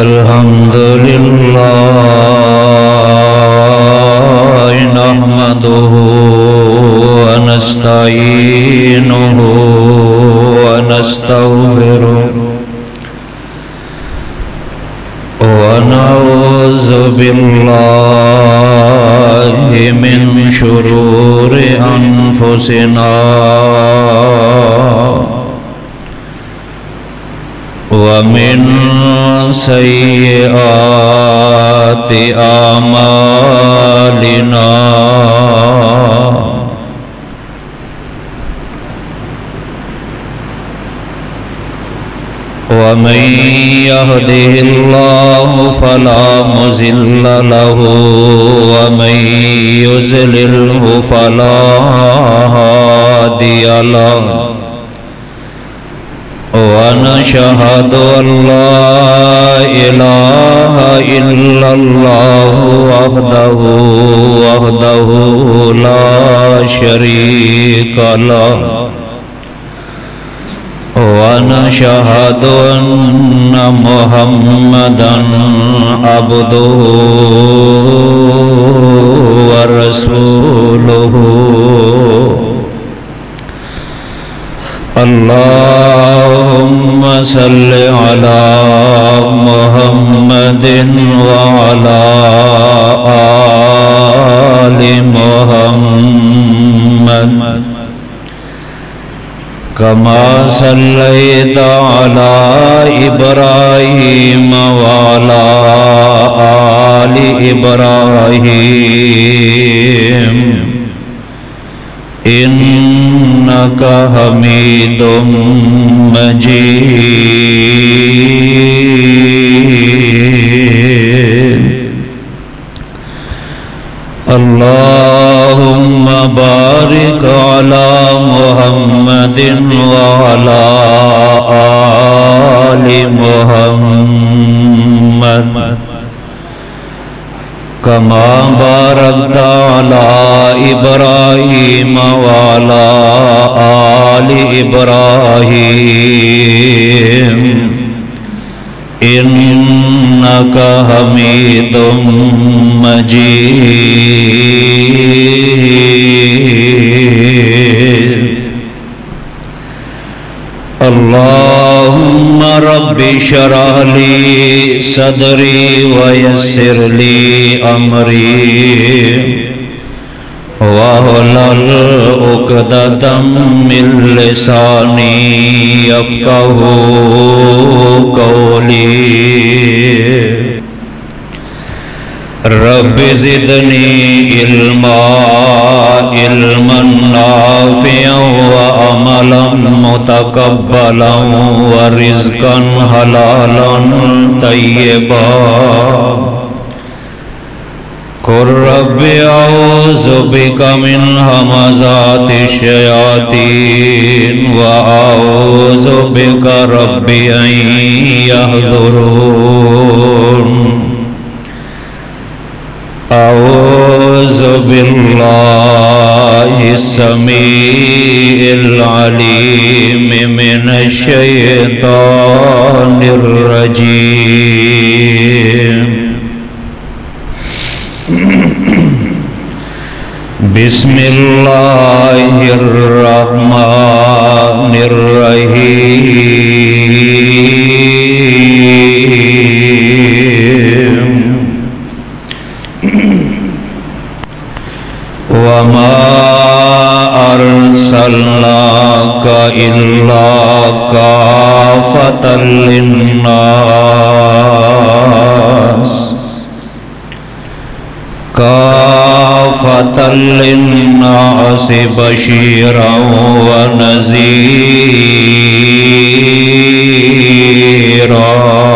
الحمد لله نحمده ونستعينه ونستغفره ونعوذ بالله من شرور أنفسنا ومن سيئات أعمالنا ومن يهده الله فلا مضل له ومن يضلله فلا هادي له ونشهد أن لا إله إلا الله وحده لا شريك له ونشهد أن محمدًا عبده ورسوله اللهم صل على محمد وعلى آل محمد كما صليت على إبراهيم وعلى آل إبراهيم إنك حميد مجيد اللهم بارك على محمد وعلى آل محمد كما باركت على إبراهيم وعلى آل إبراهيم إنك حميد مجيد اللهم رب اشرح لي صدري ويسر لي أمري واحلل عقدة من لساني يفقهوا قولي رب زدني علما نافعا وعملا متقبلا ورزقا حلالا طيبا قل رب أعوذ بك من همزات الشياطين وأعوذ بك رب أن يحضرون أعوذ بالله السميع العليم من الشيطان الرجيم بسم الله الرحمن الرحيم وما أرسلناك إلا كافة للناس بشيرا ونذيرا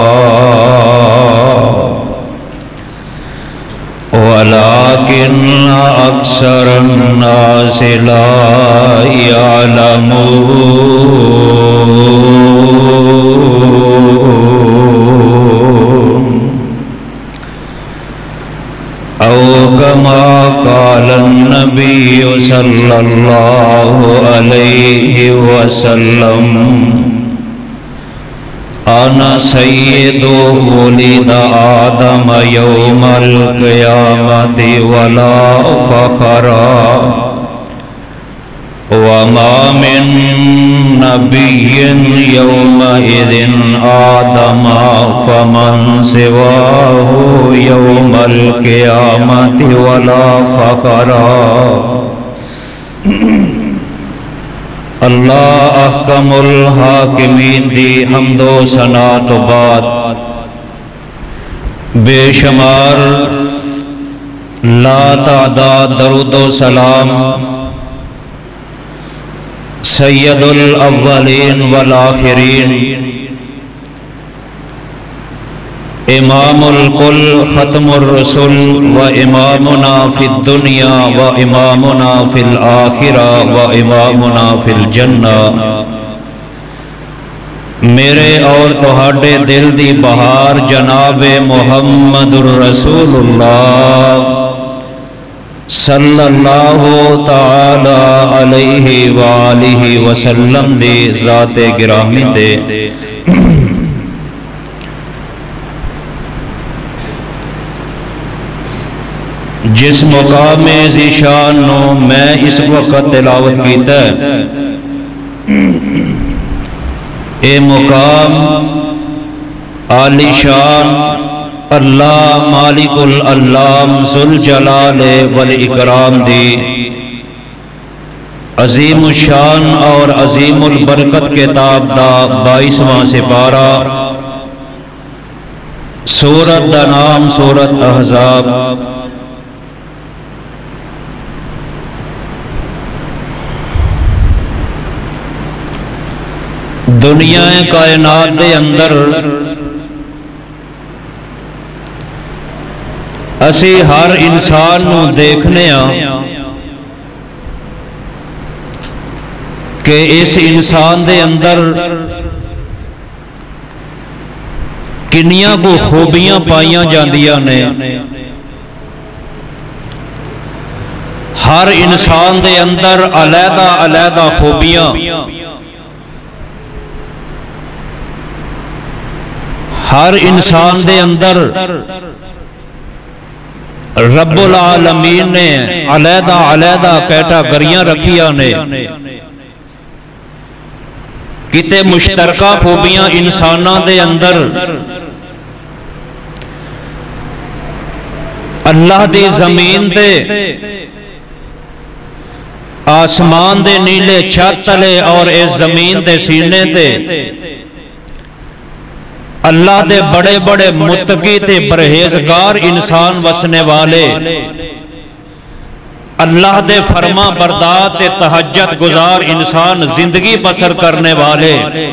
ولكن أكثر الناس لا يعلمون أو كما قال النبي صلى الله عليه وسلم انا سید ولد آدم یوم القیامت ولا فخر وما من نبی یومئذ آدم فمن سواه یوم القیامت ولا فخر۔ اللہ احکم الحاکمین دی حمد و ثنا تو بعد بے شمار لا تعداد درود و سلام سید الاولین والآخرین امام الکل ختم الرسل و امامنا فی الدنیا و امامنا فی الآخرہ و امامنا فی الجنہ، میرے اور تہاڈے دل دی بہار جناب محمد الرسول اللہ صلی اللہ تعالی علیہ وآلہ وسلم دی ذات گرامی تے جس مقام ذیشان نو میں اس وقت تلاوت کیتا ہے، اے مقام عالی شان اللہ مالک العلام ذوالجلال والاکرام دی عظیم الشان اور عظیم البرکت کتاب دا 22واں سپارہ، سورت دا نام سورت احزاب۔ دنیا کائنات دے اندر اسی ہر انسان نو دیکھنے کہ اس انسان دے اندر کنیاں کو خوبیاں پائیاں جاندیاں نے۔ ہر انسان دے اندر علیحدہ علیحدہ خوبیاں، ہر انسان دے اندر رب العالمین نے علیحدہ علیحدہ کیٹاگریاں رکھیاں نے۔ کتے مشترکہ خوبیاں انساناں دے اندر اللہ دی زمین دے آسمان دے نیلے چھت تلے اور اس زمین دے سینے تے اللہ دے بڑے بڑے متقی تے پرہیزگار انسان وسنے والے، اللہ دے فرما بردار تے تہجد گزار انسان زندگی بسر کرنے والے۔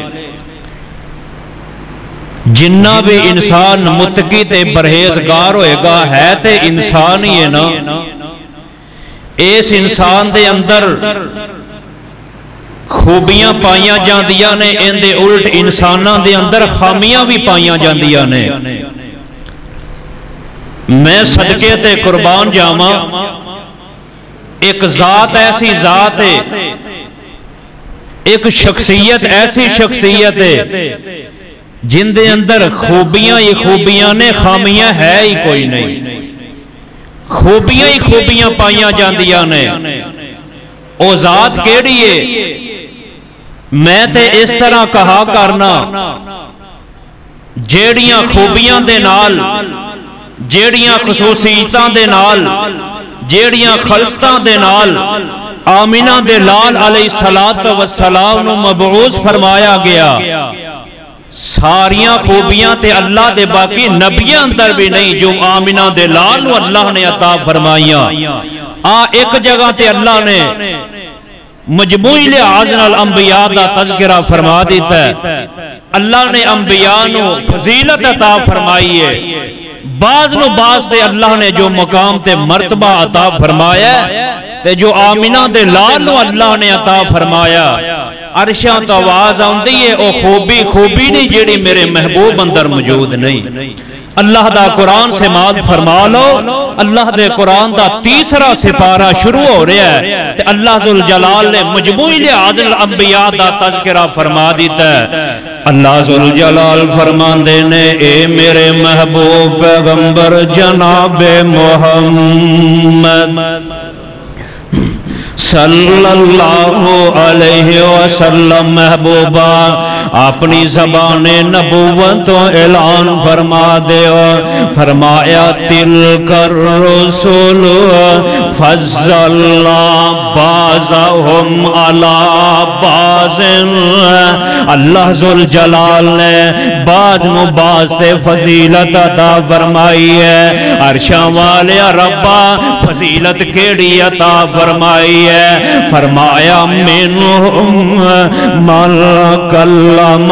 جنہ بھی انسان متقی تے پرہیزگار ہوئے گا ہے تے انسان ہی ہے نا۔ اس انسان دے اندر خوبیاں پائیاں جاندیاں نے، ان دے الٹ انساناں دے اندر خامیاں بھی پائیاں جاندیاں نے۔ میں صدقے تے قربان جاواں، ایک ذات ایسی ذات ہے، ایک شخصیت ایسی شخصیت ہے جن دے اندر خوبیاں ہی خوبیاں نے، خامیاں ہے ہی کوئی نہیں۔ خوبیاں ہی خوبیاں پائیاں جاندیاں نے۔ او ذات کیڑی ہے؟ میں تے اس طرح کہا کرنا، جیڑیاں خوبیاں دے نال، جیڑیاں خصوصیتاں دے نال، جیڑیاں خلستاں دے نال آمینہ دے لال علیہ السلام نو مبعوث فرمایا گیا، ساریاں خوبیاں تے اللہ دے باقی نبیاں اندر بھی نہیں جو آمینہ دے لال نو اللہ نے عطا فرمائیاں۔ ایک جگہ تے اللہ نے مجموعی لحاظ الانبیاء دا تذکرہ فرما دیتا ہے۔ اللہ نے انبیاء نو فضیلت عطا فرمائی ہے، بعض نو بعض تے اللہ نے جو مقام تے مرتبہ عطا فرمایا ہے تے جو آمینہ دے لال نو اللہ نے عطا فرمایا۔ عرشاں تو آواز آندی ہے او خوبی نہیں جیڑی میرے محبوب اندر موجود نہیں۔ اللہ دا قرآن سے ماد فرما لو، اللہ دے قرآن دا تیسرا سپارہ شروع ہو رہا ہے تے اللہ ذوالجلال نے مجموعی لحاظ الانبیاء دا تذکرہ فرما دیتا ہے۔ اللہ ذوالجلال فرماندے نے اے میرے محبوب پیغمبر جناب محمد صلی اللہ علیہ وسلم محبوبہ اپنی زبان نبوت و اعلان فرما دے فرمایا تلک الرسول فضلنا بعضهم علی بعض اللہ ذوالجلال نے بعض بعض سے فضیلت عطا فرمائی ہے عرشاں والے ربا فضیلت کیڑی عطا فرمائی ہے فرمایا منہم من کلم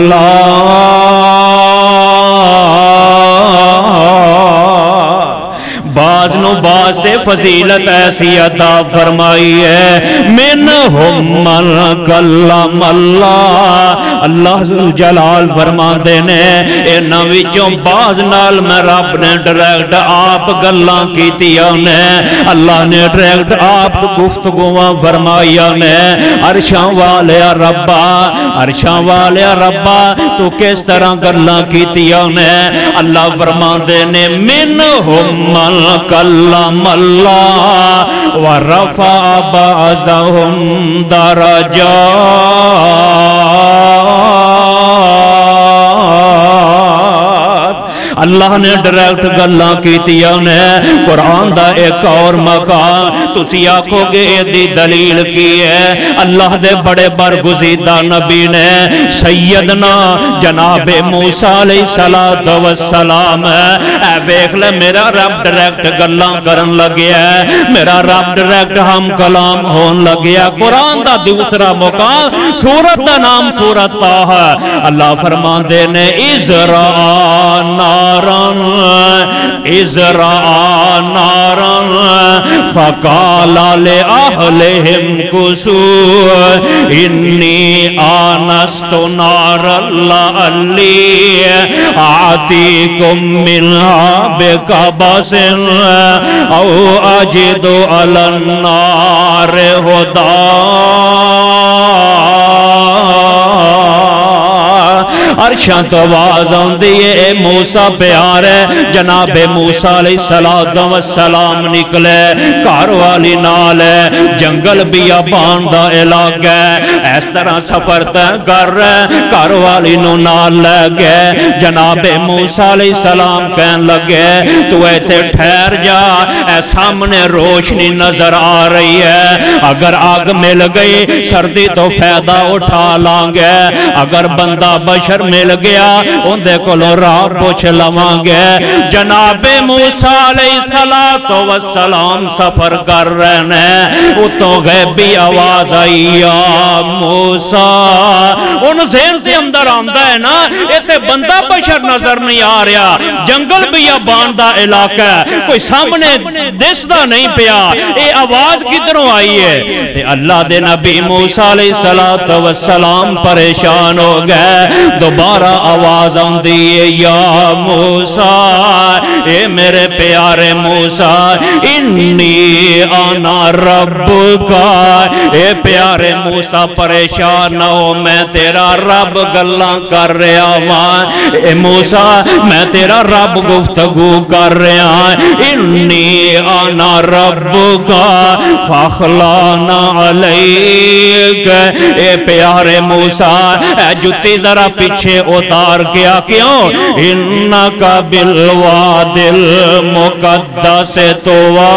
اللہ بعض نو بعض سے فضیلت ایسی عطا فرمائی ہے منہم من کلم اللہ اللہ ذوالجلال فرماندے نے انہاں وچوں بعض نال میں رب نے ڈائریکٹ آپ گلاں کیتیاں نے اللہ نے ڈائریکٹ آپ گفتگواں فرمائیاں نے عرشاں والے ربا عرشاں والے ربا تو کس طرح گلاں کیتیاں نے اللہ فرماندے نے منہم من کلم اللہ ورفع بعضهم درجات اللہ نے ڈائریکٹ گلاں کیتیاں نے قرآن دا ایک اور مقام تسی آکھو گے دی دلیل کی ہے اللہ دے بڑے برگزیدہ نبی نے سیدنا جناب موسیٰ علیہ السلام اے بیک لے میرا رب ڈائریکٹ گلاں کرن لگیا ہے میرا رب ڈائریکٹ ہم کلام ہون لگیا قرآن دا دوسرا مقام سورت دا نام سورت طٰہٰ اللہ فرمان دے نے ازرا نارن فقال لأہلہم کسو انی آنست نارا لعلی آتیکم منہا بقبس او اجد علی النار ہدا عرشاں تو آواز آندیے اے موسیٰ پیار ہے جناب موسیٰ علیہ السلام نکلے کاروالی نال ہے جنگل بیابان دا علاقہ ہے اس طرح سفر تے کر رہے کاروالی نو نال لے گئے جناب موسیٰ علیہ السلام کہن لگے تو ایتے ٹھہر جا اے سامنے روشنی نظر آ رہی ہے اگر آگ مل گئی سردی تو فائدہ اٹھا لانگے اگر بندہ بشر مل گیا اندے کو لو راہ پوچھ لوانگے جناب موسیٰ علیہ السلام سفر کر رہے ہیں اتو غیبی آواز آئی یا موسیٰ ان ذہن سے اندر آندہ ہے نا ایتے بندہ بشر نظر نہیں آ رہا جنگل بیابان دا علاقہ ہے کوئی سامنے دستا نہیں پیا اے آواز کدھروں آئی ہے تے اللہ دے نبی موسیٰ علیہ السلام پریشان ہو گئے دوبارہ آواز آندی ہے یا موسیٰ اے میرے پیارے موسیٰ انی آنا رب کا اے پیارے موسیٰ پریشان نہ ہو میں تیرا رب گلاں کر رہا ہوں اے موسیٰ میں تیرا رب گفتگو کر رہا ہوں انی آنا رب کا فاخلانا علیک اے پیارے موسیٰ اے جتی ذرا پیچھے اتار کیا کیوں انکا بالواد المقدس طویٰ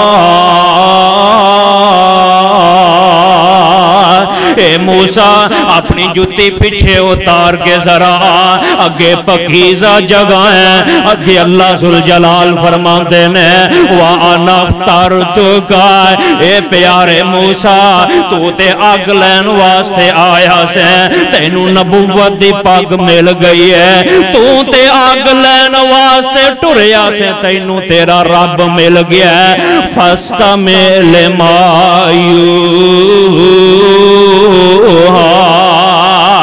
اے موسیٰ اپنی جتی پیچھے اتار کے ذرا اگے پکیزہ جگہ ہیں اگے اللہ ذوالجلال فرماندے نے وَأَنَا اخْتَرْتُكَ اے پیارے موسیٰ تو تے آگ لین واسطے آیا سے تینوں نبوت دی پاگ مل گئی ہے تو تے آگ لین واسطے ٹریا سے تینوں تیرا رب مل گیا ہے فَاسْتَمِعْ لِمَا یوحیٰ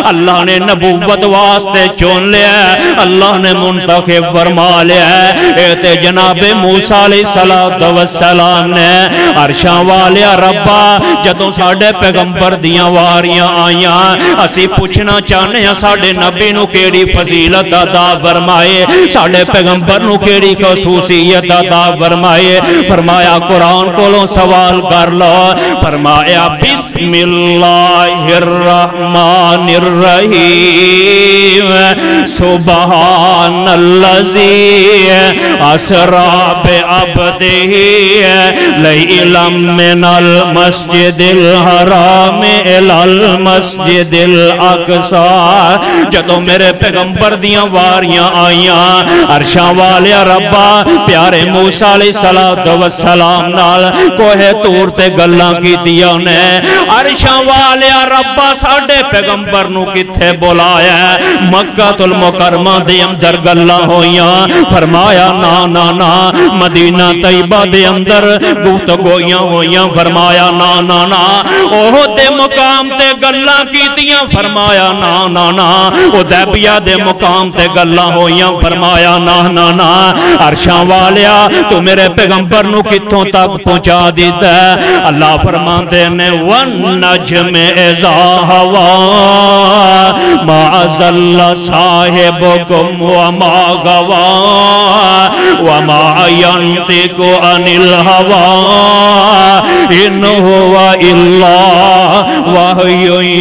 اللہ نے نبوت واسطے چون لیا ہے، اللہ نے منتخب فرما لیا ہے۔ اے تے جناب موسیٰ علیہ السلام نے عرشاں والیا ربا جدوں ساڑھے پیغمبر دیاں واریاں آئیاں اسی پوچھنا چاہنے ہیں ساڑھے نبی نو کیڑی فضیلت عطا فرمائے، ساڑھے پیغمبر نو کیڑی خصوصیت عطا فرمائے۔ فرمایا قرآن کولوں سوال کر لو، فرمایا بسم اللہ الرحمن الرحیم سبحان اللذی اسرا بعبدہ لیلا من المسجد الحرام الى المسجد الاقصی۔ جدو میرے پیغمبر دیاں واریاں آئیاں عرشاں والیا ربا پیارے موسیٰ علیہ السلام نال کوہ تور تے گلاں کی دیا نے، عرشاں والیا ربا ساڑھے پیغمبر نو کتھے بلایا ہے، مکہ المکرمہ دے اندر گلاں ہویاں۔ فرمایا نا نا نا مدینہ طیبہ دے اندر گفتگویاں ہویاں۔ فرمایا نا نا نا اوہ دے مقام تے گلاں کیتیاں۔ فرمایا نا نا نا حدیبیہ دے مقام تے گلاں ہویاں۔ فرمایا نا نا نا عرشاں والیا تو میرے پیغمبر نو کتوں تک پہنچا دیتا ہے۔ اللہ فرماتے نے وَالنَّجْمِ اِذَا هَوَىٰ مَا ضَلَّ صَاحِبُكُمْ وَمَا غَوَىٰ وَمَا يَنطِقُ عَنِ الْهَوَىٰ إِنْ هُوَ إِلَّا وَحْيٌ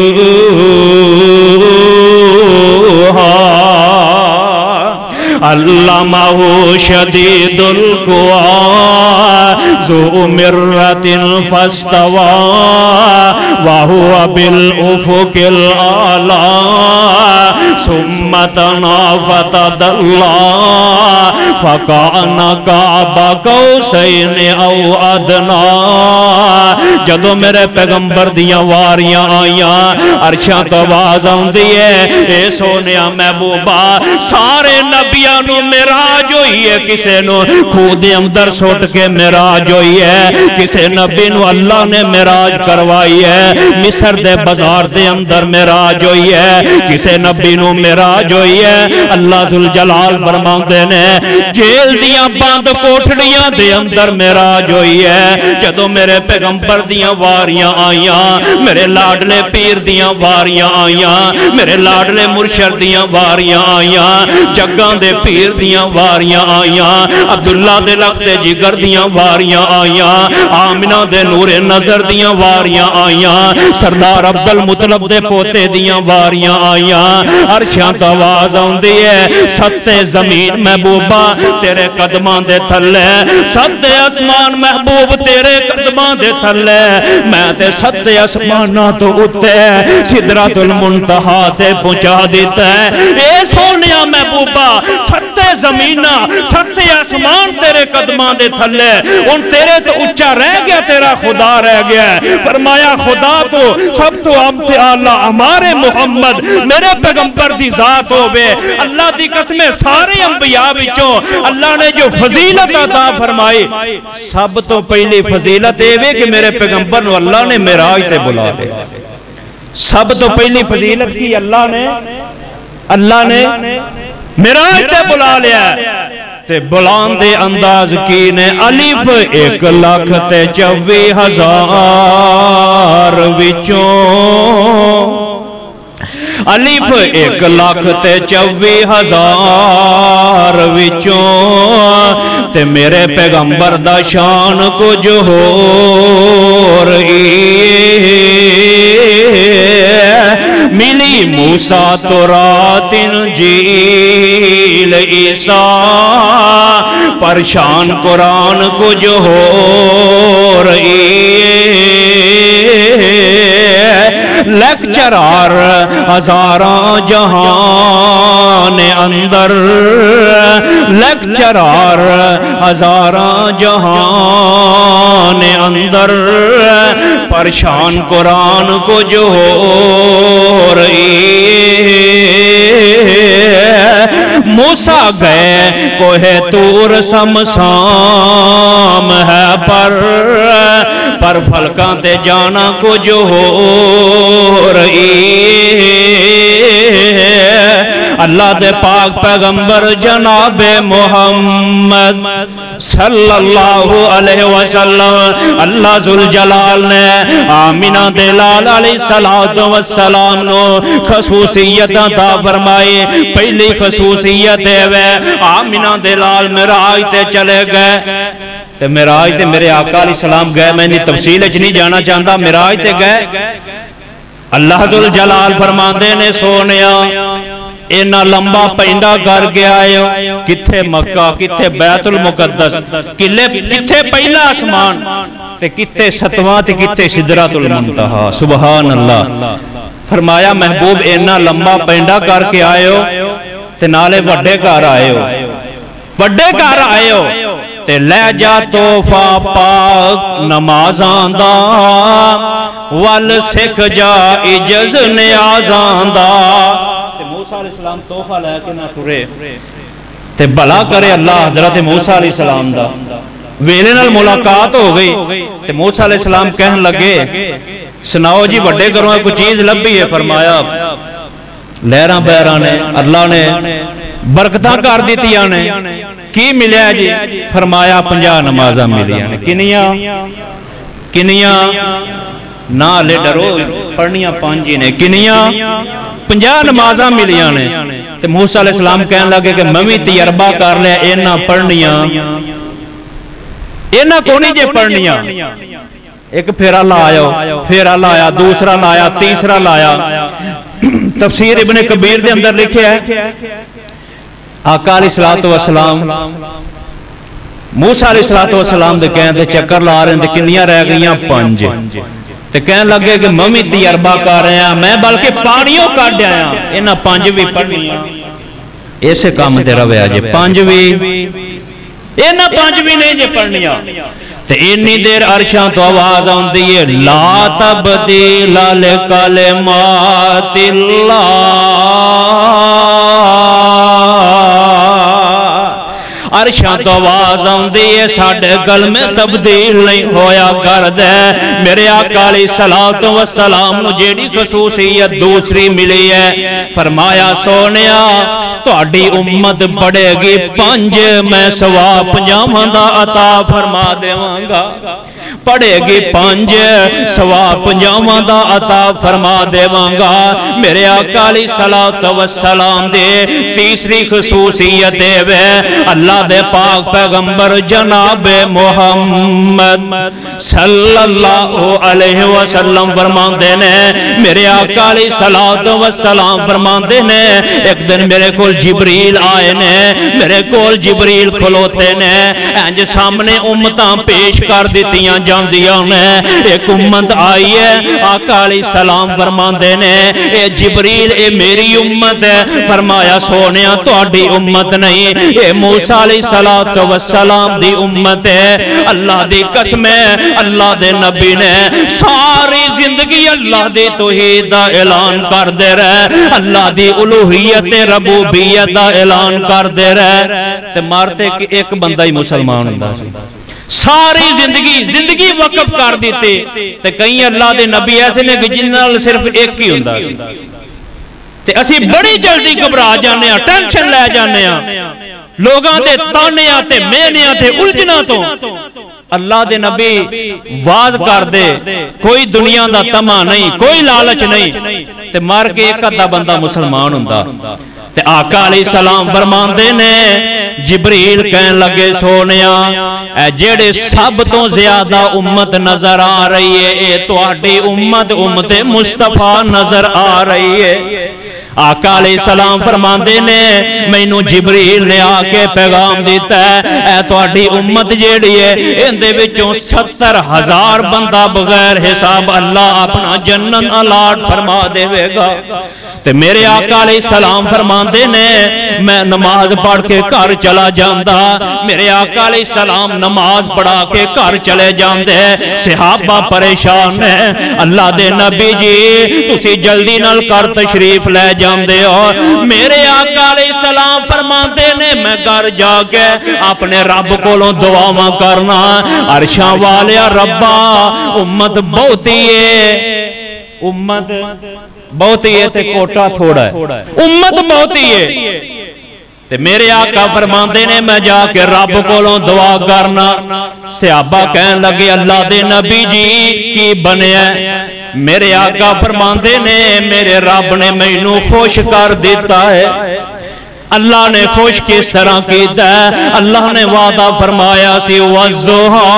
يُوحَىٰ علمہ شدید القویٰ ذو مرۃ فاستویٰ وہو بالافق الاعلیٰ ثم دنا فتدلی فکان قاب قوسین او ادنیٰ۔ جدو میرے پیغمبر دیاں واریاں آئیاں عرشاں تو آواز آندی ہے اے سونیا محبوبہ سارے نبیاں نو معراج ہوئی ہے، کسے نو خود اندر سوٹ کے معراج ہوئی ہے، کسے نبی نو اللہ نے معراج کروائی ہے، مصر دے بازار دے اندر معراج ہوئی ہے، کسے نبی نو معراج ہوئی ہے۔ اللہ ذوالجلال فرماندے نے جیل دیاں بند کوٹھڑیاں دے اندر معراج ہوئی ہے۔ جدو میرے پیغمبر دیاں واریاں آئیاں، میرے لاڈلے پیر دیاں واریاں آئیاں، میرے لاڈلے مرشد دیاں واریاں آئیاں، جگاں دے پیر دیاں واریاں آئیاں، عبداللہ دے لخت جگر دیاں واریاں آئیاں، آمنہ دے نور نظر دیاں واریاں آئیاں، سردار عبدالمطلب دے پوتے دیاں واریاں آئیاں۔ عرشاں تو آواز آندی ہے ستے زمین محبوبہ تیرے قدمان دے تھلے، ستے اسمان محبوب تیرے قدمان دے تھلے، میں تے ستے اسمانہ تو اتے سدرۃ المنتہا تے پہنچا دیتا ہے۔ اے سونیا محبوبہ ستے زمینہ ستے آسمان تیرے قدمان دے تھلے، ان تیرے تو اچھا رہ گیا تیرا خدا رہ گیا ہے۔ فرمایا خدا تو سب تو امت اللہ ہمارے محمد میرے پیغمبر دی ذات ہوئے۔ اللہ دی قسمیں سارے انبیاء بچوں اللہ نے جو فضیلت عطا فرمائی، سب تو پہلی فضیلت ہے کہ میرے پیغمبر نو اللہ نے معراج تے بلا لے۔ سب تو پہلی فضیلت کی اللہ نے معراج تے بلا لیا تے بلان دے انداز کی نے الف 1,24,000 وچوں، الف 1,24,000 وچوں تے میرے پیغمبر دا شان کچھ ہو رہی ملی موسیٰ تورات انجیل عیسیٰ پرشان قرآن کچھ ہو رہی لیکچرار ہزاراں جہان اندر، لیکچرار ہزاراں جہان اندر پرشان قرآن کچھ ہو رہی موسیٰ گئے کوہ تور سمسام ہے پر فلکاں تے جانا کچھ ہو رہی اللہ دے پاک پیغمبر جناب محمد صلی اللہ علیہ وسلم اللہ ذوالجلال نے آمینہ دے لال علیہ السلام نو خصوصیت عطا فرمائی. پہلی خصوصیت ہے آمینہ دے لال معراج تے چلے گئے. تے معراج تے میرے آقا علیہ السلام گئے, میں انہی تفصیل اچ نہیں جانا چاہتا. معراج تے گئے, اللہ ذوالجلال فرماندے نے سونیا اینا لمبا پینڈا کر کے آئے ہو. کتھے مکہ, کتھے بیت المقدس, کتھے پہلا آسمان تے کتھے ستواں تے کتھے سدرۃ المنتہا. سبحان اللہ. فرمایا محبوب اینا لمبا پینڈا کر کے آئے ہو تے نالے وڈے گھر آئے ہو, وڈے گھر آئے ہو تے لے جا توفہ پاک نمازاں دا ول سکھ جا عجز نیازاں دا. تے موسیٰ علیہ السلام توفہ لے کے نہ ٹرے تے بھلا کرے اللہ حضرت موسیٰ علیہ السلام دا. ویلے نال ملاقات ہو گئی تے موسیٰ علیہ السلام کہن لگے سناؤ جی وڈے گھروں کوئی چیز لبھی ہے. فرمایا لہراں بیراں نے اللہ نے برکتاں کر دیتیاں نے. کی ملیا جی؟ فرمایا 50 نمازاں ملیاں نے. کنیاں نہ لے ڈرو پڑھنیاں 5 نے. کنیاں 50 نمازاں ملیاں نے. تے موسیٰ علیہ السلام کہنے لگے کہ میں بھی تجربہ کر لیا اینا پڑھنیاں اینا کونی جے پڑھنیاں. ایک پھیرا لایا, پھیرا لایا, دوسرا لایا, تیسرا لایا. تفسیر ابن کبیر دے اندر لکھے ہے آقا علیہ السلام موسیٰ علیہ السلام دے کہنے دے چکر لا رہے ہیں. کنیاں رہ گئیاں 5. تے کہنے لگے کہ میں بھی تجربہ کر رہے ہیں, میں بلکہ پاڑیوں کاٹ آیا انہاں 5 بھی پڑھنیاں. ایسے کام تے رویا جے 5 بھی انہاں 5 بھی نہیں جے پڑھنیاں. تے انی دیر عرشاں تو آواز آندی ہے لا تبدیل لکلمات اللہ. عرشاں تو آواز آندی ہے ساڑھے گل میں تبدیل نہیں ہویا کر دے. میرے آقا علیہ السلام نو جیڑی خصوصیت دوسری ملی ہے فرمایا سونیا تہاڈی امت بڑھے گی 5 میں سوا 50 دا عطا فرما دیواں گا. پڑھے گی 5 سوا 50 دا عطا فرما دیواں گا. میرے آقا علیہ السلام دے تیسری خصوصیت ہے اللہ دے پاک پیغمبر جناب محمد صلی اللہ علیہ وسلم فرماندے نے. میرے آقا علیہ السلام فرماندے نے ایک دن میرے کول جبریل آئے نے, میرے کول جبریل کھلوتے نے انج سامنے امتاں پیش کر دیتیاں جاندیاں نے. ایک امت آئی ہے آقا علیہ السلام فرماندے نے اے جبریل اے میری امت ہے. فرمایا سونیا تہاڈی امت نہیں, اے موسیٰ علیہ السلام دی امت ہے. اللہ دی قسم ہے اللہ دے نبی نے ساری زندگی اللہ دی توحید دا اعلان کر دے رہے, اللہ دی الوہیت ربوبیت دا اعلان کر دے رہے. تے مارتے کہ ایک بندہ ہی مسلمان ہوندا سی, ساری زندگی وقف کر دیتے. تے کئی اللہ دے نبی ایسے نے کہ جنہاں صرف ایک ہی ہوندا سی. تے اسی بڑی جلدی گھبرا جانے ہیں, ٹینشن لے جانے ہیں لوگاں دے تانیاں تے مینیاں تے الجھنا تو. اللہ دے نبی واز کر دے کوئی دنیا دا طمع نہیں, کوئی لالچ نہیں, تے مار کے ایک ادھا بندہ مسلمان ہوندا. تے آقا علیہ السلام فرماندے نے جبریل کہن لگے سونیا اے جیڑے سب تو زیادہ امت نظر آ رہی ہے اے تہاڈی امت امت مصطفیٰ نظر آ رہی ہے. آقا علیہ السلام فرماندے نے مینوں جبریل نے آ کے پیغام دیتا ہے اے تہاڈی امت جیڑی ہے اندے وچوں 70,000 بندہ بغیر حساب اللہ اپنا جنت الاٹ فرما دے گا. تے میرے آقا علیہ السلام فرماندے نے میں نماز پڑھ کے گھر چلا جاندا. میرے آقا علیہ السلام نماز پڑھا کے گھر چلے جاندے. صحابہ پریشان ہیں اللہ دے نبی جی تسی جلدی نال کر تشریف لے جاندے ہو. میرے آقا علیہ السلام فرماندے نے میں گھر جا کے اپنے رب کولوں دعاواں کرنا عرشاں والیا ربا امت بہتی ہے امت بہت ہی ہے تے کوٹا تھوڑا ہے، امت بہت ہی ہے تے میرے آقا فرماندے نے میں جا کے رب کولوں دعا کرنا. صحابہ کہن لگے اللہ دے نبی جی کی بنیا؟ میرے آقا فرماندے نے میرے رب نے مینوں خوش کر دیتا ہے. اللہ نے خوش کس طرح کیتا ہے؟ اللہ نے وعدہ فرمایا سی وَالضُّحَىٰ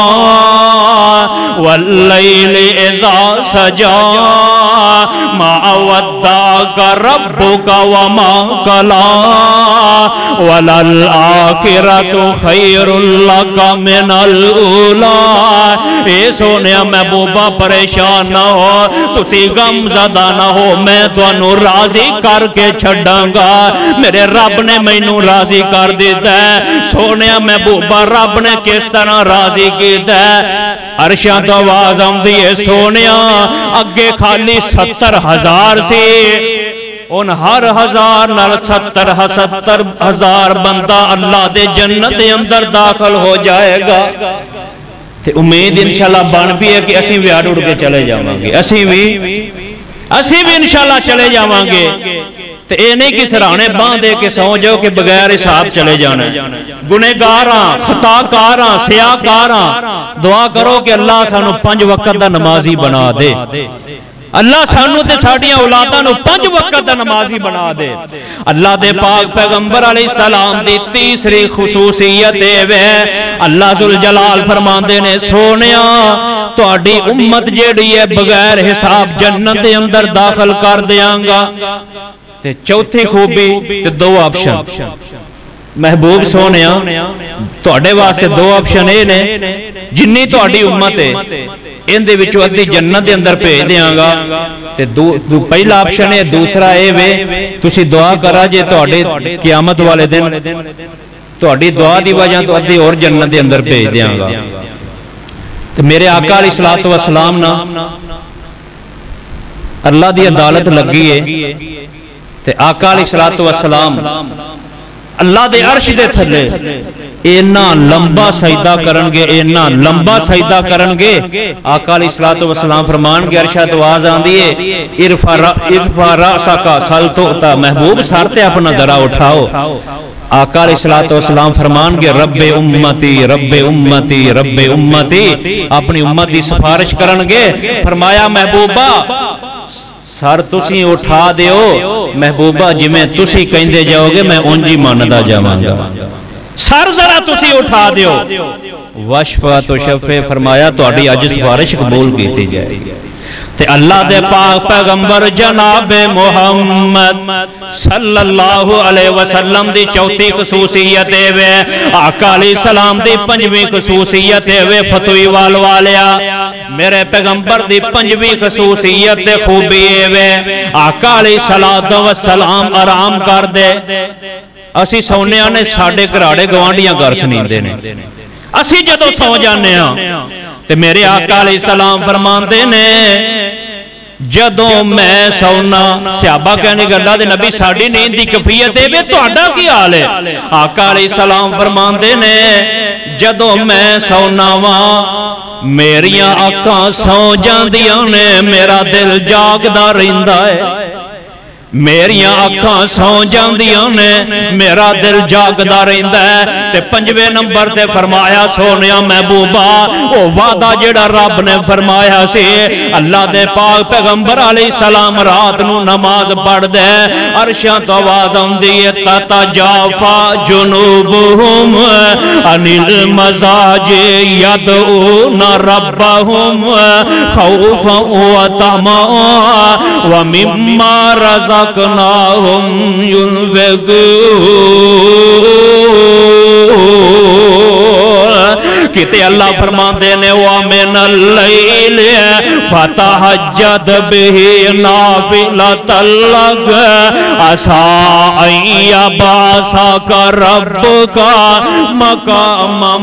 وَاللَّيْلِ إِذَا سَجَىٰ مَا وَدَّعَكَ رَبُّكَ وَمَا قَلَىٰ وَلَلْآخِرَةُ خَيْرٌ لَكَ مِنَ الْأُولَىٰ. اے سونیا محبوبہ پریشان نہ ہو، تسی غم زدہ نہ ہو، میں تانوں راضی کر کے چھڈاں گا. میرے رب نے مینوں راضی کر دیتا ہے. سونیا محبوبہ رب نے کس طرح راضی کیتا ہے؟ عرشاں تو آواز آندی ہے سونیا اگے خالی 70,000 سی، ان ہر 1000 نال 70,000 بندہ اللہ دے جنت دے اندر داخل ہو جائے گا. تے امید انشاءاللہ بن بھی ہے کہ اسی بھی اڑ کے چلے جاواں گے، اسی بھی انشاءاللہ چلے جاواں گے. تے اے نہیں کہ سرانے باں دے کے سو جاؤ کہ بغیر حساب چلے جانا. گنہگاراں، خطاکاراں، سیاکاراں دعا کرو کہ اللہ سانو 5 وقت دا نمازی بنا دے. اللہ سانو تے ساڈیاں اولاداں نو 5 وقت دا نمازی بنا دے. اللہ دے پاک پیغمبر علیہ السلام دی تیسری خصوصیت ہے اللہ ذوالجلال فرماندے نے سونیا تہاڈی امت جیڑی ہے بغیر حساب جنت دے اندر داخل کر دیاں گا. تے چوتھی خوبی تے 2 آپشن محبوب سونیا تہاڈے واسطے 2 آپشن اے نے جنی تہاڈی امت ہے ان دے وچوں ادھی جنت دے اندر بھیج دیاں گا. تے پہلا آپشن ہے، دوسرا اے وے تسی دعا کرا جے تہاڈے قیامت والے دن تہاڈی دعا دی وجہ تو ادھی اور جنت دے اندر بھیج دیاں گا. تے میرے آقا علیہ الصلوۃ والسلام نا اللہ دی عدالت لگی ہے تے آقا علیہ الصلوۃ والسلام اللہ دے عرش دے تھلے اینا لمبا سجدہ کرنگے، اینا لمبا سجدہ کرنگے. آقا علیہ الصلوۃ والسلام فرمان کے عرشہ تو آواز آندی ہے ارفع رأسک سل تؤتی. محبوب سر تے اپنا ذرا اٹھاؤ. آقا علیہ الصلوۃ والسلام فرمان کے رب امتی رب امتی رب امتی اپنی امت دی سفارش کرنگے. فرمایا محبوبہ سر تسی اٹھا دیو، محبوبہ جی میں تسی کہندے جاؤ گے میں انجی ماندا جاواں گا. سر ذرا تسی اٹھا دیو. وشفاۃ و شفے فرمایا تہاڈی اج سفارش قبول کیتی جائے گی. تے اللہ دے پاک پیغمبر جناب محمد صلی اللہ علیہ وسلم دی چوتھی خصوصیت ہے آقا علیہ السلام دی 5ویں خصوصیت ہے فتوی والیا. میرے پیغمبر دی 5ویں خصوصیت دے خوبی ہے آقا علیہ السلام آرام کر دے. اسی سونیاں نے ساڑھے گراڑے گوانڈیاں گھر سنیندے نے، اسی جدو سو جانے ہاں تے میرے آقا علیہ السلام فرماندے نے جدو میں سونا. صحابہ کہنے کہ اللہ دے نبی ساڑھی نیند دی کفیت ہے تہاڈا کی حال ہے؟ آقا علیہ السلام فرماندے نے جدو میں سونا واں میریاں آنکھاں سو جاندیاں نے میرا دل جاگدا رہندا ہے. میریاں آنکھاں سو جاندیاں نے میرا دل جاگدا رہندا ہے. تے 5ویں نمبر تے فرمایا سونیا محبوبہ او وعدہ جڑا رب نے فرمایا سی اللہ دے پاک پیغمبر علیہ السلام رات نو نماز پڑھ دے. عرشاں تو آواز آندی ہے تتجافا جنوبہم عن المضاجع یدعون ربہم خوفا وطمعا ومما رزقناہم ينفقون. کہتے اللہ فرماندے نے وَمِنَ اللَّيْلِ فَتَحَجَّدْ بِهِ نَافِلَةً لَكَ عَسَىٰ أَن يَبْعَثَكَ رَبُّكَ مَقَامًا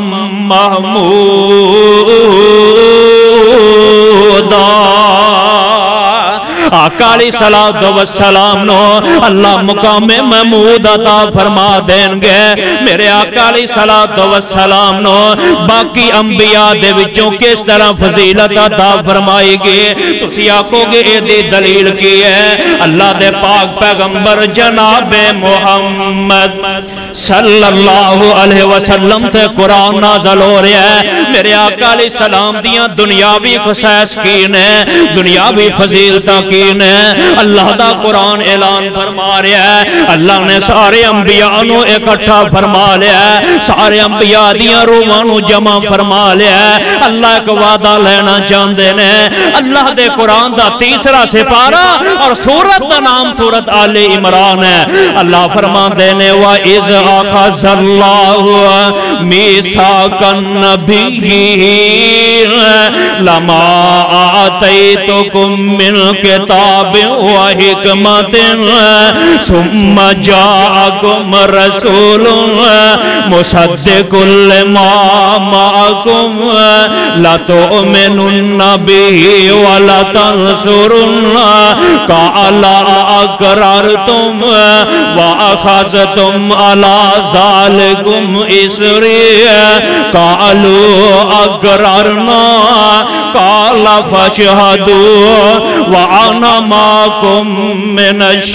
مَحْمُودًا. آقا علیہ السلام نو اللہ مقام محمود عطا فرما دیں گے میرے آقا علیہ السلام نو باقی انبیاء دے وچوں کس طرح فضیلت عطا فرمائے گی تسی آکھو گے اے دی دلیل کی ہے اللہ دے پاک پیغمبر جناب محمد صلی اللہ علیہ وسلم تے قرآن نازل ہو رہا ہے میرے آقا علیہ السلام دیاں دنیاوی خصائص کین ہے دنیاوی فضیلتاں کین ہے اللہ دا قرآن اعلان فرما رہا ہے اللہ نے سارے انبیاء نو اکٹھا فرما لیا ہے سارے انبیاء دیاں روحاں نو جمع فرما لیا ہے اللہ ایک وعدہ لینا چاہندے نے اللہ دے قرآن دا تیسرا سپارہ اور سورت دا نام سورت آل عمران ہے اللہ فرماندے نے وَإِذْ أَخَذَ اللَّهُ مِيثَاقَ النَّبِيِّينَ لَمَا آتَيْتُكُم مِّن كِتَابٍ وَحِكْمَةٍ ثُمَّ جَاءَكُمْ رَسُولٌ مُصَدِّقٌ لِّمَا مَعَكُمْ لَتُؤْمِنُنَّ بِهِ وَلَتَنصُرُنَّهُ قَالَ أَقْرَرْتُمْ وَأَخَذْتُمْ عَلَى ذَلِكُمْ إِصْرِي قَالُوا أَقْرَرْنَا قَالَ فَاشْهَدُوا وَأَنَا مَعَكُمْ مِنَ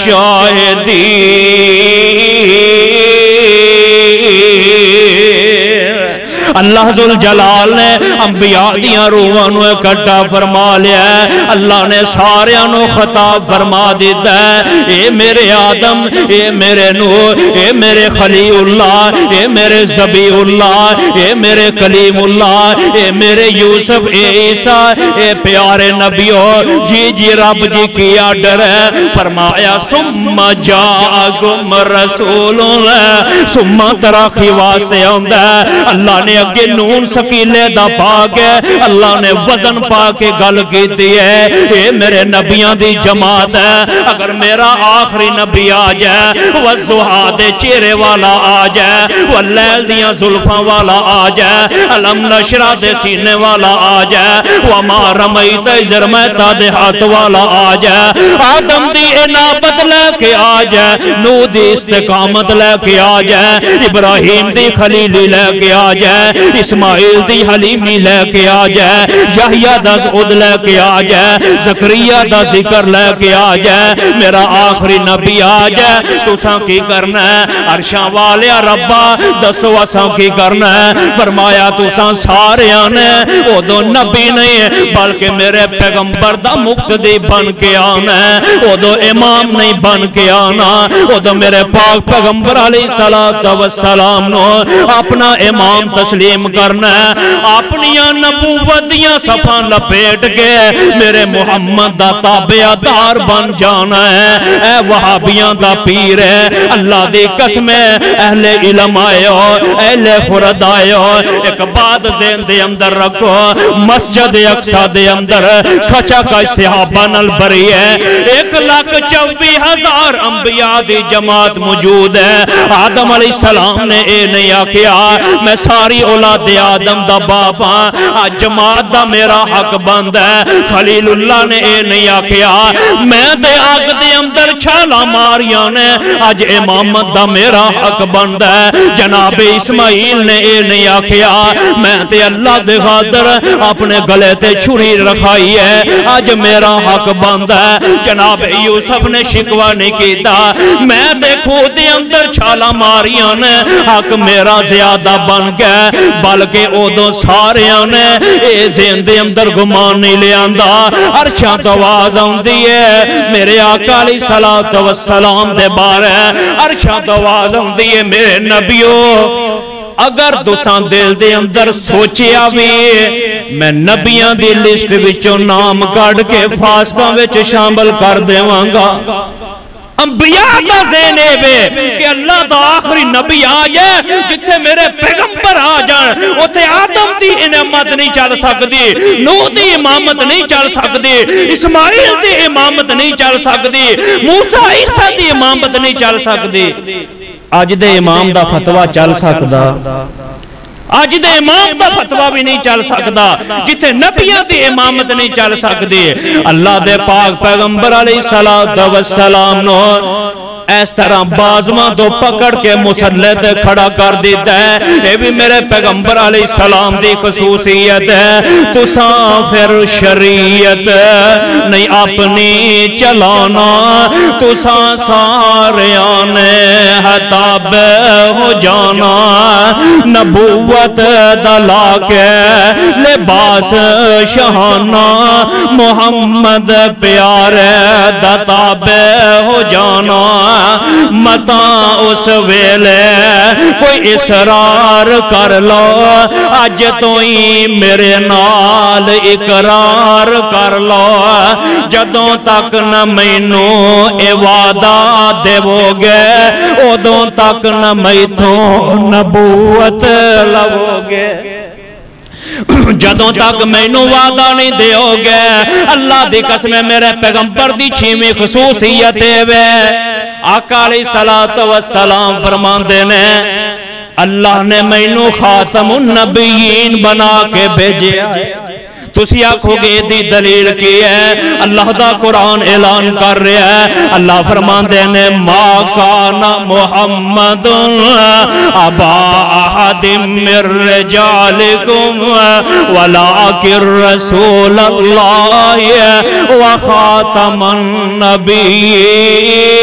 الشَّاهِدِينَ اللہ ذوالجلال نے انبیاء دیاں روحاں نو اکٹھا فرما لیا ہے اللہ نے ساریاں نو خطاب فرما دیتا ہے اے میرے آدم اے میرے نوح اے میرے خلیل اللہ اے میرے ذبیح اللہ اے میرے کلیم اللہ اے میرے یوسف اے عیسیٰ اے پیارے نبیوں جی جی رب جی کی آڈر ہے فرمایا ثم جاءکم رسول ثم تراخی واسطے ہوندہ ہے اللہ نے اگے نون سکیلے دا پاک ہے اللہ نے وزن پاکے گل کیتی ہے اے میرے نبیاں دی جماعت ہے اگر میرا آخری نبی آ جائے والضحا دے چہرے والا آ جائے واللیل دیاں زلفاں والا آ جائے علم نشرہ دے سینے والا آ جائے وما رمیت اذ رمیت دے ہاتھ والا آ جائے آدم دی انابت لے کے آ جائے نوح دی استقامت لے کے آ جائے ابراہیم دی خلیلی لے کے آ جائے اسماعیل دی حلیمی لے کے آ جائے یحییٰ دا زہد لے کے آ جائے زکریہ دا ذکر لے کے آ جائے میرا آخری نبی آ جائے تو ساں کی کرنا ہے عرشاں والے ربا دسو اساں کی کرنا ہے فرمایا تو ساں سارے آنے او دو نبی نہیں ہے بلکہ میرے پیغمبر دا مقتدی بن کے آنا ہے او دو امام نہیں بن کے آنا او دو میرے پاک پیغمبر علیہ السلام نو اپنا امام تسلیم کرنا ہے اپنیاں نبوتیاں صفاں لپیٹ کے میرے محمد دا تابعدار بن جانا ہے اے وہابیاں دا پیر ہے اللہ دی قسم ہے اہل علم آئے ہو اہل خرد آئے ہو ایک بات ذہن دے اندر رکھو مسجد اقصی دے اندر کھچا کا صحابہ نال بری ہے 1,24,000 انبیاء دی جماعت موجود ہے آدم علیہ السلام نے اے نہیں آکھیا میں ساری اولاد آدم دا باپ ہاں آج جماعت دا میرا حق بند ہے خلیل اللہ نے اے نہیں آکھیا میں دے آگ دے اندر چھالا ماریاں نے آج امامت دا میرا حق بند ہے جناب اسماعیل نے اے نہیں آکھیا میں تے اللہ دے خاطر اپنے گلے تے چھری رکھائی ہے آج میرا حق بند ہے جناب یوسف نے شکوہ نہیں کیتا میں دے خود دے اندر چھالا ماریاں نے حق میرا زیادہ بن گیا بلکہ او دو سارے آنے اے زندے اندر گمان نہیں لے آندہ عرشاں تو آواز آندی ہے میرے آقا علیہ السلام دے بارے عرشاں تو آواز آندی ہے میرے نبیوں اگر دوساں دل دے اندر سوچیا بھی میں نبیاں دی لسٹ وچوں نام کاڑ کے فاسقاں وچ شامل کر دیواں گا انبیاء دا ذہنے بے کہ اللہ دا آخری نبی آجے جتھے میرے پیغمبر آجان اتھے آدم دی امامت نہیں چل سکتی نوح دی امامت نہیں چل سکتی اسماعیل دی امامت نہیں چل سکتی موسیٰ عیسیٰ دی امامت نہیں چل سکتی آج دے امام دا فتوہ چل سکتا اج دے امام دا فتوا بھی نہیں چل سکدا جتھے نبیاں دی امامت نہیں چل سکدی اللہ دے پاک پیغمبر علیہ الصلوۃ والسلام نو اس طرح بازواں تو پکڑ کے مصلی تے کھڑا کر دیتا ہے یہ بھی میرے پیغمبر علیہ السلام دی خصوصیت ہے تساں پھر شریعت نہیں اپنی چلانا تساں ساریاں نے تابع ہو جانا نبوت دلا کے لباس شہانہ محمد پیارے دا تابع ہو جانا متا اس ویلے کوئی اصرار کر لو اج تو ہی میرے نال اقرار کر لو جدوں تک نہ مینوں اے وعدہ دیو گے ادوں تک نہ میتھوں نبوت لو گے جدوں تک مینوں وعدہ نہیں دیو گے اللہ دی قسم میرے پیغمبر دی چھویں خصوصیت ہے آقا علیہ الصلوۃ والسلام فرماندے نے اللہ نے مینوں خاتم النبیین بنا کے بھیجیا تسی آکھو گے دی دلیل کی ہے اللہ دا قرآن اعلان کر رہا ہے اللہ فرماندے نے ما کان محمد ابا احد من رجالکم ولکن رسول اللہ وخاتم النبیین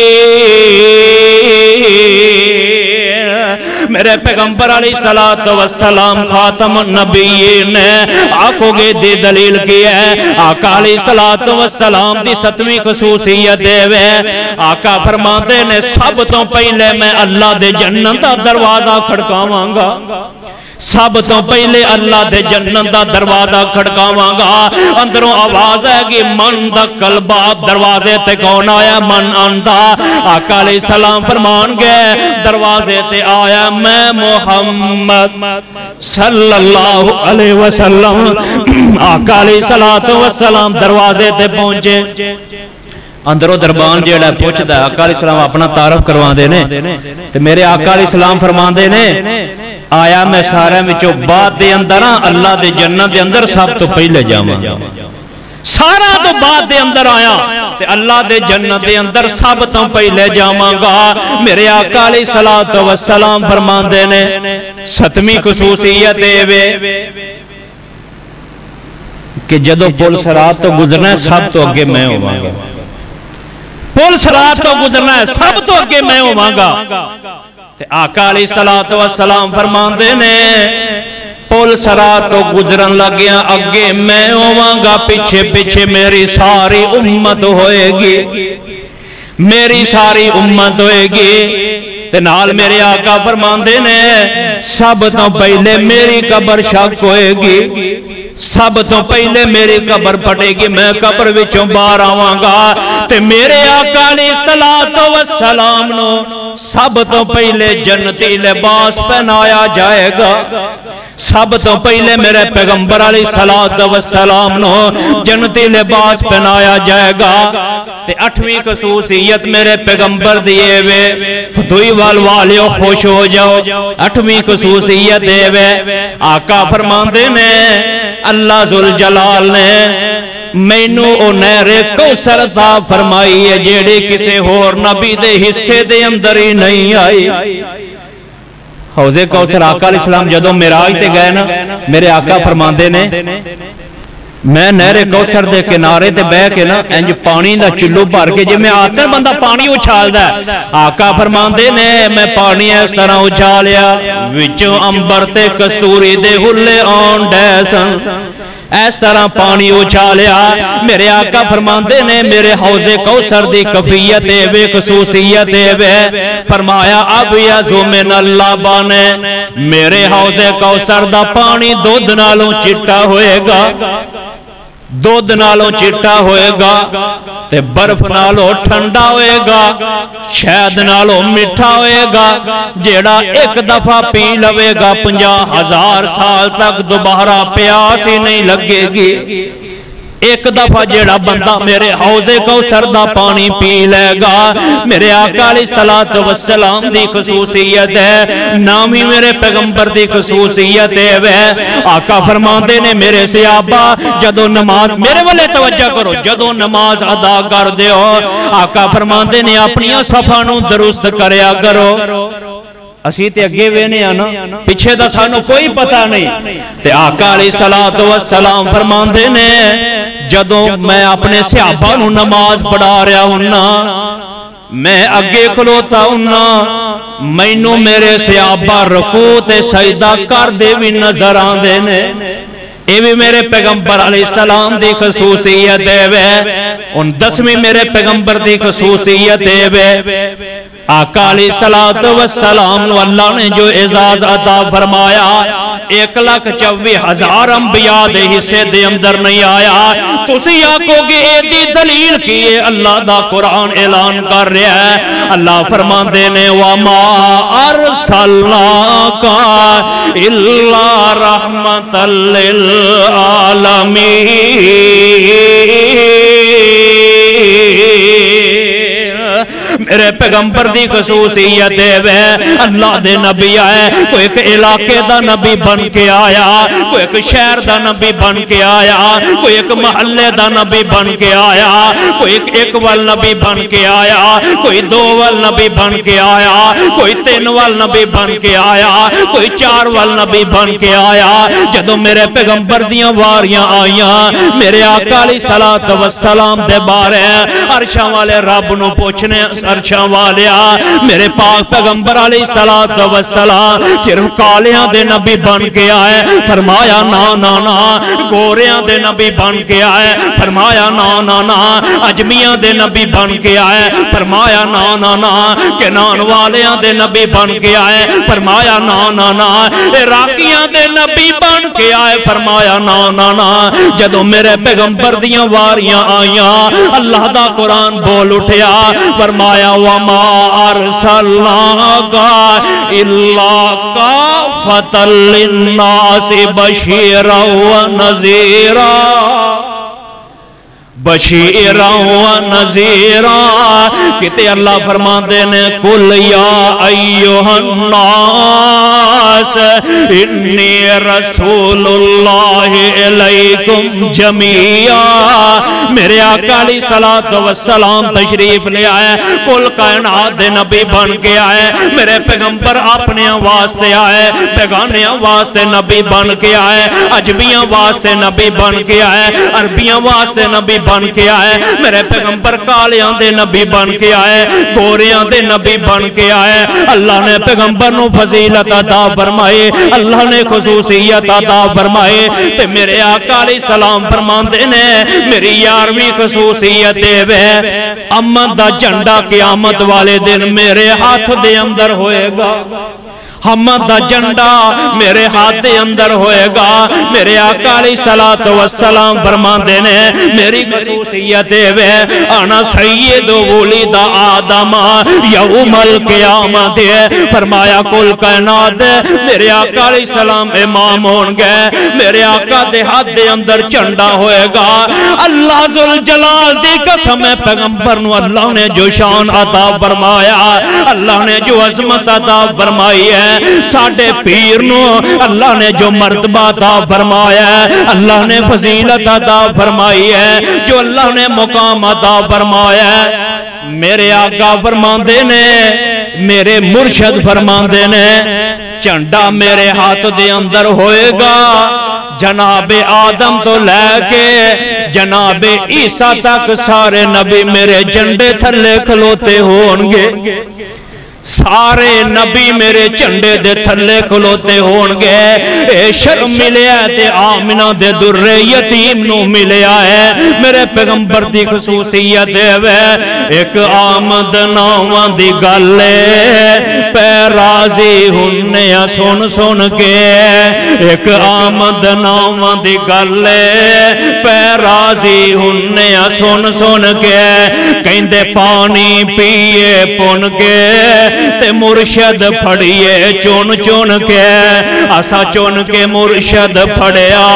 میرے پیغمبر علیہ الصلوۃ والسلام خاتم النبیین آکھو گے دی دلیل کی ہے آقا علیہ الصلوۃ والسلام دی 7ویں خصوصیت ہے آقا فرماتے نے سب تو پہلے میں اللہ دے جنت دا دروازہ کھڑکاواں گا سب تو پہلے اللہ دے جنت دا دروازہ کھڑکاواں گا اندروں آواز ہے کہ من دکل باب دروازے تے کون آیا من انتا آقا علیہ السلام فرمان گئے دروازے تے آیا میں محمد صلی اللہ علیہ وسلم آقا علیہ السلام دروازے تے پہنچے اندروں دربان جیڑا پوچھتا ہے آقا علیہ السلام اپنا تعارف کروان دے نے تے میرے آقا علیہ السلام فرمان دے نے آیا میں سارے وچوں بعد دے اندر اللہ دے جنت دے اندر سب تو پہلے جاواں سارا تو بعد دے اندر آیا تے اللہ دے جنت دے اندر سب تو پہلے جاواں گا میرے آقا علیہ الصلوۃ والسلام فرماندے نے 7ویں خصوصیت اے کہ جدوں پل صراط تو گزرنا ہے سب تو اگے میں ہوواں گا پل صراط تو گزرنا ہے سب تو اگے میں ہوواں گا تے آقا علیہ الصلوۃ والسلام فرماندے نے پل صراط تو گزرن لگیا اگے میں ہوواں گا پیچھے پیچھے میری ساری امت ہوئے گی میری ساری امت ہوئے گی تے نال میرے آقا فرماندے نے سب تو پہلے میری قبر شک ہوئے گی سب تو پہلے میری قبر پٹے گی میں قبر وچوں باہر آواں گا تے میرے آقا علیہ الصلوۃ والسلام نو سب تو پہلے جنتی لباس پہنایا جائے گا سب تو پہلے میرے پیغمبر علیہ الصلوۃ والسلام نو جنتی لباس پہنایا جائے گا تے 8ویں خصوصیت میرے پیغمبر دیے وے فتوی والیو خوش ہو جاؤ 8ویں خصوصیت دے وے آقا فرماندے نے اللہ ذوالجلال نے مینوں او نہر کوثر عطا فرمائی ہے جیڑی کسے ہور نبی دے حصے دے اندر ہی نہیں آئی حوض کوثر آقا علیہ السلام جدوں معراج تے گئے نا میرے آقا فرماندے نے میں نہر کوثر دے کنارے تے بہ کے نا انج پانی دا چلو بھر کے جے میں آتا بندہ پانی اچھالدا ہے آقا فرماندے نے میں پانی اس طرح اچھالیا وچوں انبر تے کستوری دے ہلے آن ڈے سن اس طرح پانی اچھالیا میرے آقا فرماندے نے میرے حوض کوثر دی کفیت وے خصوصیت وے فرمایا اب یزو من اللہ بانے میرے حوض کوثر دا پانی دودھ نالوں چٹا ہوئے گا دودھ نالوں چٹا ہوئے گا تے برف نالوں ٹھنڈا ہوئے گا شہد نالوں مٹھا ہوئے گا جیڑا ایک دفعہ پی لوے گا 50,000 سال تک دوبارہ پیاس ہی نہیں لگے گی ایک دفعہ جیڑا بندہ میرے حوض کوثر دا پانی پی لے گا میرے آقا علیہ الصلوۃ والسلام دی خصوصیت ہے نامی میرے پیغمبر دی خصوصیت ہے آقا فرماندے نے میرے صحابہ جدو نماز میرے والے توجہ کرو جدو نماز ادا کر دیو آقا فرماندے نے اپنی صفاں نو درست کریا کرو اسی تے اگے وینے آنا پیچھے دا سانو کوئی پتہ نہیں تے آقا علیہ الصلوۃ والسلام فرماندے نے جدو میں اپنے صحابہ نو نماز پڑھا رہا ہوں میں اگے کھلوتا ہوں مینوں میرے صحابہ رکوع تے سجدہ کر دے بھی نظر آندے نے اے بھی میرے پیغمبر علیہ السلام دی خصوصیت ہے ان 10ویں میرے پیغمبر دی خصوصیت ہے آقا علیہ الصلوۃ والسلام نو اللہ نے جو اعزاز عطا فرمایا 1,24,000 انبیاء دے حصے دے اندر نہیں آیا تسی آکو گے اے دی دلیل کی ہے اللہ دا قرآن اعلان کر رہا ہے اللہ فرماندے نے وَمَا أَرْسَلْنَاكَ إِلَّا رَحْمَةً لِلْعَالَمِينَ میرے پیغمبر دی خصوصیت ہے اللہ دے نبی آئے کوئی ایک علاقے دا نبی بن کے آیا کوئی ایک شہر دا نبی بن کے آیا کوئی ایک محلے دا نبی بن کے آیا کوئی ایک وال نبی بن کے آیا کوئی 2 وال نبی بن کے آیا کوئی 3 وال نبی بن کے آیا کوئی 4 وال نبی بن کے آیا جدو میرے پیغمبر دیاں واریاں آئیاں میرے آقا علیہ الصلوۃ والسلام دے بارے عرشاں والے رب نو پوچھنے عرشاں والیا میرے پاک پیغمبر علیہ الصلوۃ والسلام صرف کالیاں دے نبی بن کے آئے فرمایا نا نا نا گوریاں دے نبی بن کے آئے فرمایا نا نا نا اجمیاں دے نبی بن کے آئے فرمایا نا نا نا کنان والیاں دے نبی بن کے آئے فرمایا نا نا نا عراقیاں دے نبی بن کے آئے فرمایا نا نا نا جدو میرے پیغمبر دیاں واریاں آئیاں اللہ دا قرآن بول اٹھیا فرمایا وَمَا أَرْسَلْنَاكَ إِلَّا كَافَّةً لِلنَّاسِ بَشِيرًا وَنَذِيرًا بشیرا و نذیرا کہتے اللہ فرماندے نے قل یا ایوہ الناس انی رسول اللہ علیکم جمیعا میرے آقا علیہ الصلوۃ والسلام تشریف لے آئے کل کائنات دے نبی بن کے آئے میرے پیغمبر اپنے واسطے آئے بیگانیاں واسطے نبی بن کے آئے اجمیاں واسطے نبی بن کے آئے عربیاں واسطے نبی بن کے آئے میرے پیغمبر کالیاں دے نبی بن کے آئے گوریاں دے نبی بن کے آئے اللہ نے پیغمبر نو فضیلت عطا فرمائے اللہ نے خصوصیت عطا فرمائے تے میرے آقا علیہ السلام فرماندے نے میری 11ویں خصوصیت ہے امن دا جھنڈا قیامت والے دن میرے ہاتھ دے اندر ہوئے گا حمد دا جھنڈا میرے ہاتھ دے اندر ہوئے گا میرے آقا علیہ الصلوۃ والسلام فرماندے نے میری خصوصیت ہے انا سید ولد آدم یوم القیامت فرمایا کل کائنات میرے آقا علیہ السلام امام ہون گے میرے آقا دے ہاتھ دے اندر جھنڈا ہوئے گا اللہ ذوالجلال دی قسم ہے پیغمبر نو اللہ نے جو شان عطا فرمایا اللہ نے جو عظمت عطا فرمائی ہے ساڑھے پیر نو اللہ نے جو مرتبہ عطا فرمایا ہے اللہ نے فضیلت عطا فرمائی ہے جو اللہ نے مقام عطا فرمایا ہے میرے آقا فرماندے نے میرے مرشد فرماندے نے جھنڈا میرے ہاتھ دے اندر ہوئے گا جناب آدم تو لے کے جناب عیسیٰ تک سارے نبی میرے جھنڈے تھلے کھلوتے ہونگے سارے نبی میرے جھنڈے دے تھلے کھلوتے ہونگے اے شرم ملیا تے آمنہ دے در یتیم نو ملیا ہے میرے پیغمبر دی خصوصیت ہے ایک آمد ناوان دی گلے پہ راضی ہنیا سن سن کے ایک آمد ناوان دی گلے پہ راضی ہنیا سن سن کے کہیں دے پانی پیئے پن کے تے مرشد پھڑیے چون چون کے اسا چون کے مرشد پھڑیا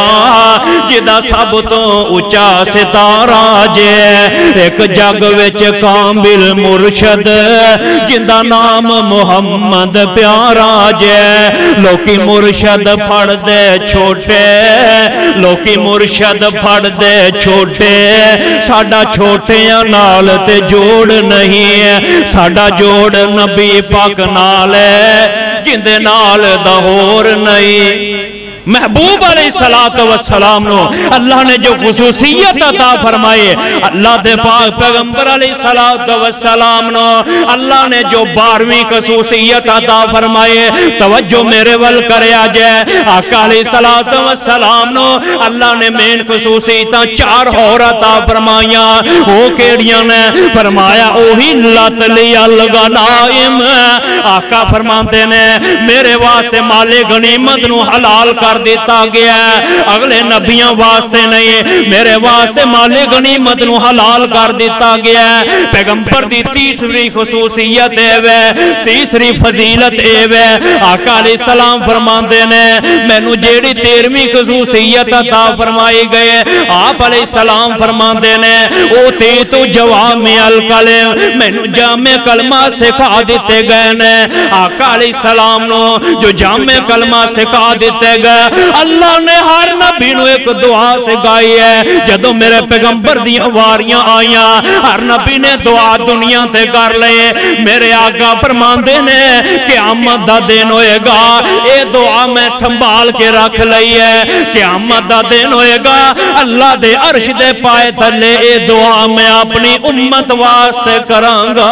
جدا سب تو اچا ستارہ جے ایک جگ وچ کامل مرشد جندا نام محمد پیارا جے لوکی مرشد پھڑ دے چھوٹے لوکی مرشد پھڑ دے چھوٹے ساڈا چھوٹیاں نال تے جوڑ نہیں ہے ساڈا جوڑ نبی پاک نال ہے جندے نال دہور نہیں محبوب علیہ السلام نو اللہ نے جو خصوصیت عطا فرمائے اللہ دے پاک پیغمبر علیہ السلام نو اللہ نے جو 12ویں خصوصیت عطا فرمائے توجہ میرے ول کریا جائے آقا علیہ السلام نو اللہ نے مین خصوصیتاں 4 اور عطا فرمائیاں وہ کیڑیاں نے فرمایا اوہی لت لیا الغنائم آقا فرماتے نے میرے واسطے مال غنیمت نو حلال کر دیتا گیا ہے اگلے نبیوں واسطے نہیں میرے واسطے مال غنیمت نو حلال کر دیتا گیا ہے پیغمبر دی تیسری خصوصیت اے وے تیسری فضیلت اے وے آقا علیہ السلام فرماندے نے مینوں جیڑی 13ویں خصوصیت عطا فرمائی گئے آپ علیہ السلام فرماندے نے او تی تو جوامع الکلم مینوں جامع کلمہ سکھا دیتے گئے نے آقا علیہ السلام نو جو جامع کلمہ سکھا دیتے گئے اللہ نے ہر نبی نو ایک دعا سکھائی ہے جدو میرے پیغمبر دی واریاں آئیاں ہر نبی نے دعا دنیا تے کر لئے میرے آقا فرماندے نے قیامت دا دن ہوئے گا اے دعا میں سنبھال کے رکھ لئی ہے قیامت دا دن ہوئے گا اللہ دے عرش دے پائے تھلے اے دعا میں اپنی امت واسطے کرانگا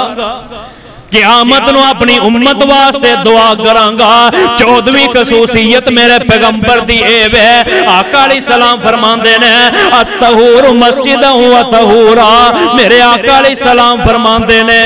قیامت نو اپنی امت واسطے دعا کرانگا 14ویں خصوصیت میرے پیغمبر دی اے وے آقا علیہ السلام فرماندے نے الطہور مسجد و طہورا میرے آقا علیہ السلام فرماندے نے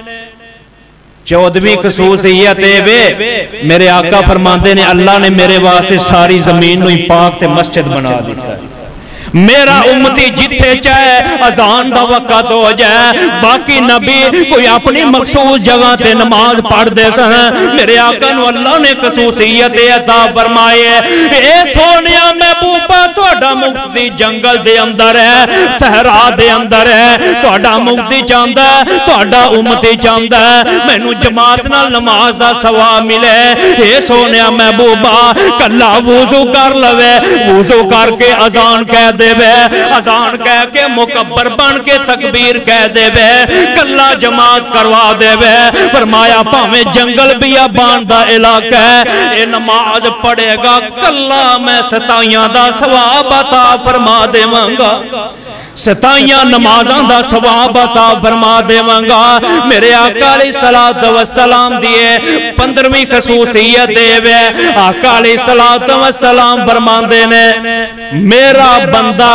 14ویں خصوصیت اے وے میرے آقا فرماندے نے اللہ نے میرے واسطے ساری زمین نو پاک تے مسجد بنا دیتا ہے میرا امتی جتھے چاہے اذان دا وقت ہو جائے باقی نبی کوئی اپنی مخصوص جگہ تے نماز پڑھ دے سن میرے آقا نو اللہ نے خصوصیت عطا فرمائے اے سونیا محبوبہ تہاڈا مفتی جنگل دے اندر ہے صحرا دے اندر ہے تہاڈا مفتی چاہندا ہے تہاڈا امتی چاہندا ہے مینوں جماعت نال نماز دا ثواب ملے اے سونیا محبوبہ کلا وضو کر لوے وضو کر کے اذان کہہ دے بے اذان کہہ کے مکبر بن کے تکبیر کہہ دے بے کلا جماعت کروا دے بے فرمایا پاویں جنگل بیابان دا علاقہ ہے اے نماز پڑھے گا کلا میں 27 دا ثواب عطا فرما دیواں گا 27 نمازاں دا ثواب عطا فرما دیواں گا میرے آقا علیہ السلام دیے 15ویں خصوصیت دے وے آقا علیہ السلام فرماندے نے میرا بندہ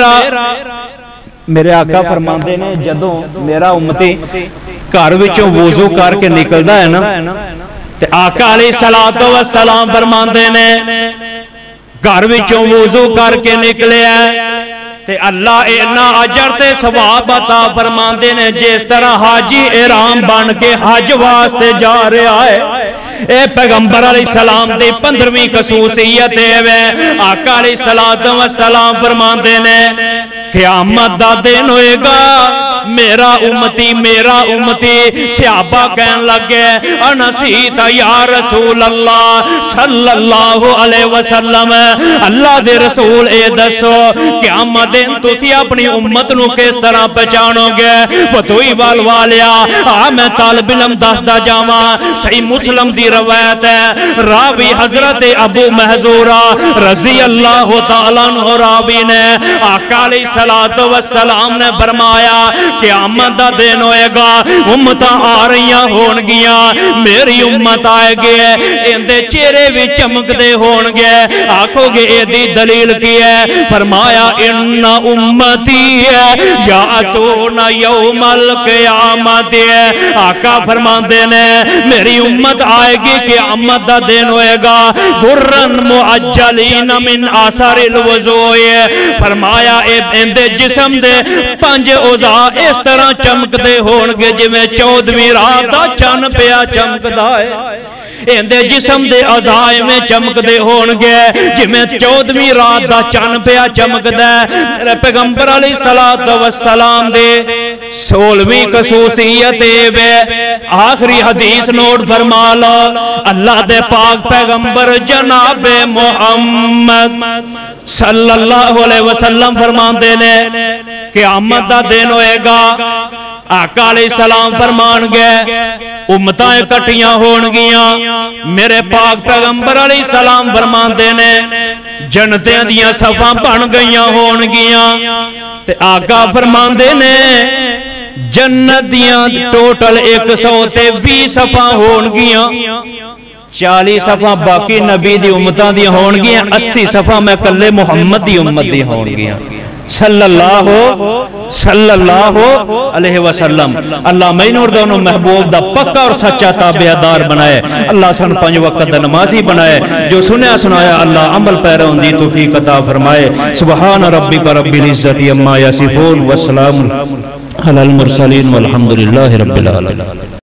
میرے آقا فرماندے نے جدوں میرا امتی گھر وچوں وضو کر کے نکلدا ہے نا تے آقا علیہ السلام فرماندے نے گھر وچوں وضو کر کے نکلے ہے تے اللہ اینا اجر تے ثواب عطا فرماندے نے جس طرح حاجی احرام بن کے حج واسطے جا رہا ہے اے پیغمبر علیہ السلام دی 15ویں خصوصیت ہے آقا علیہ السلام فرماندے نے قیامت دا دن ہوئے گا میرا امتی صحابہ کہن لگے انسیت یا رسول اللہ صلی اللہ علیہ وسلم اللہ دے رسول اے دسو قیامت دن تسی اپنی امت نو کس طرح پہچانو گے فتوی والیا میں طالب علم دسدا جاواں صحیح مسلم دی روایت ہے راوی حضرت ابو محذورہ رضی اللہ تعالیٰ عنہ راوی نے آقا علیہ السلام نے فرمایا قیامت دا دن ہوئے گا امتاں آ رہیاں ہون گیاں میری امت آئے گے اندے چہرے بھی چمک دے ہون گے آکھو گے اے دی دلیل کی ہے فرمایا ان امتی یاتون یوم القیامت آقا فرماندے نے میری امت آئے گی قیامت دا دن ہوئے گا برن معجلین من آثار الوضوء فرمایا اے اندے جسم دے 5 اعضاء اس طرح چمکتے ہونگے جویں 14ویں رات دا چن پیا چمکدا ہے اندے جسم دے اعضاء میں چمکدے ہونگے جویں 14ویں رات دا چن پیا چمکدا ہے میرے پیغمبر علیہ السلام دے 16ویں خصوصیت اے آخری حدیث نوٹ فرما لو اللہ دے پاک پیغمبر جناب محمد صلی اللہ علیہ وسلم فرماندے نے قیامت دا دن ہوئے گا آقا علیہ السلام فرمان گئے امتائیں کٹیاں ہونگیاں میرے پاک پیغمبر علیہ السلام فرمان دینے جنتیں دیاں صفاں بن گئیاں ہونگیاں تے آقا فرمان دینے جنت دیاں ٹوٹل 120 صفاں ہونگیاں 40 صفاں باقی نبی دی امتاں دی ہونگیاں 80 صفاں میں کلے محمد دی امت دی ہونگیاں صلی اللہ علیہ وسلم اللہ میں نور دونوں محبوب دا پکا اور سچا تابعدار بنائے اللہ سن 5 وقت دا نمازی بنائے جو سنیا سنایا اللہ عمل پیرون دی توفیق عطا فرمائے سبحان ربک رب العزت عما یصفون والسلام علی المرسلین والحمدللہ رب العالمین